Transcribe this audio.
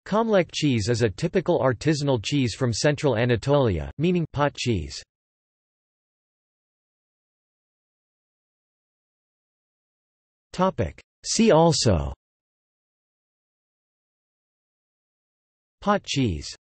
Çömlek cheese is a typical artisanal cheese from central Anatolia, meaning pot cheese. See also: pot cheese.